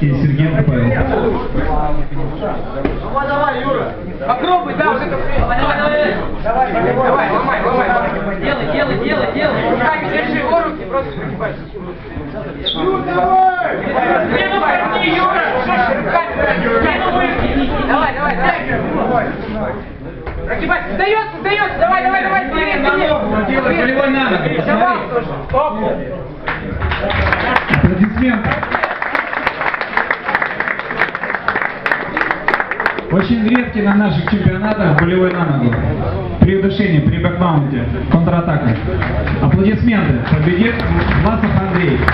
Высоцкий, Сергеенко Павел. Давай, Юра. Попробуй, да, вот это. Давай, ломай. Делай. Руками держи его руки, просто выгибайся. Ну, давай! Юра! Давай. Прогибайся, сдается, давай, Делай голевой на ногу, посмотри. Аплодисменты. Очень редкий на наших чемпионатах болевой на ногу. При удушении, при бэкбаунте, контратака. Аплодисменты. Победит Власов Андрей.